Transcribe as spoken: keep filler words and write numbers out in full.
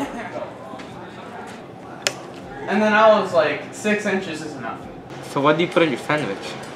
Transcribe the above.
And then I was like, six inches is enough. So what do you put in your sandwich?